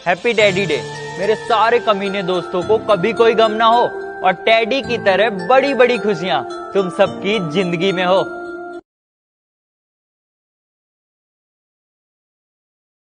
Happy teddy day. मेरे सारे कमीने दोस्तों को कभी कोई गम ना हो और टैडी की तरह बड़ी बड़ी खुशियां तुम सबकी जिंदगी में हो।